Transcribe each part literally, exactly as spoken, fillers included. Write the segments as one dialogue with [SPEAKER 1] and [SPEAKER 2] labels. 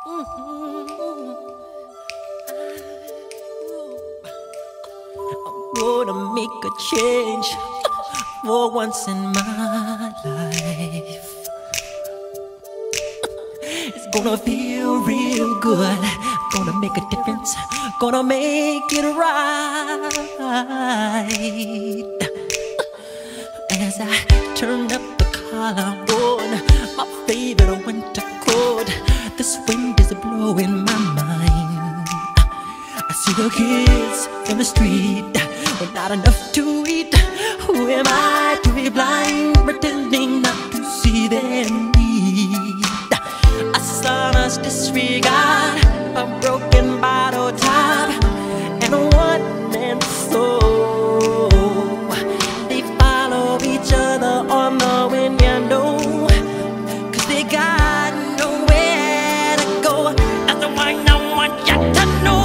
[SPEAKER 1] Gonna make a change for once in my life. It's gonna feel real good. Gonna make a difference. Gonna make it right. As I turn up the collar on my favorite winter coat, this wind is blowing my mind. I see the kids in the street with not enough to eat. Who am I to be blind, pretending not to see their need? A sonorous disregard, a broken bottle top, and a one-man soul. They follow each other on the wind, you know, 'cause they got nowhere to go. That's the one I want you to know.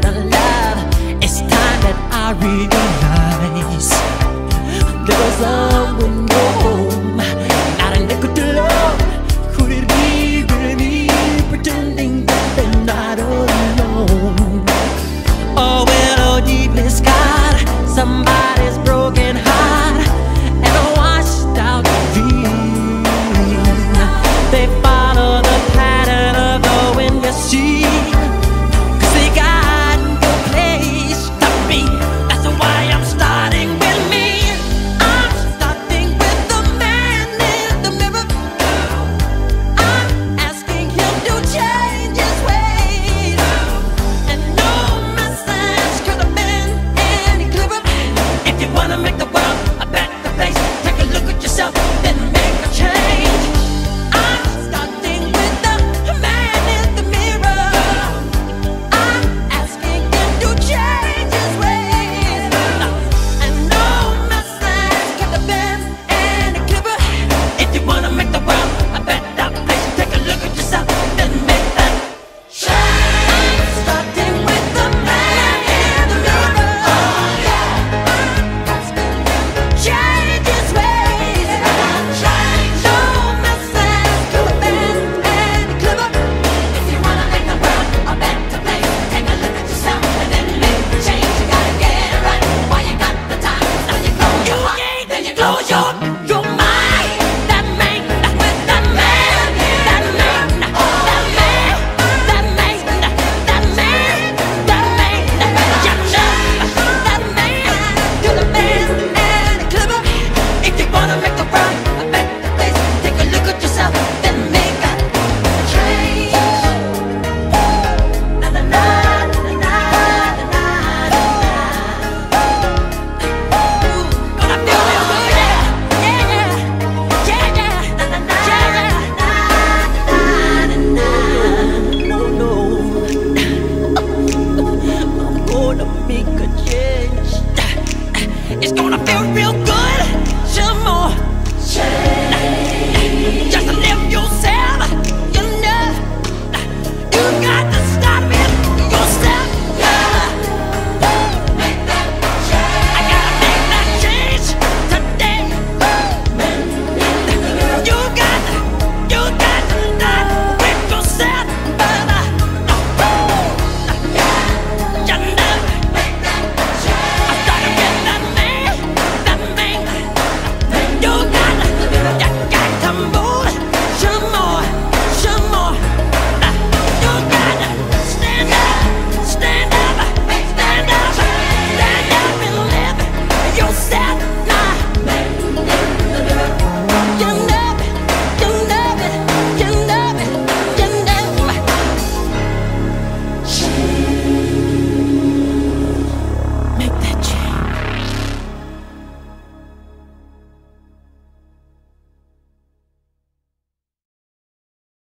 [SPEAKER 1] I realize there was a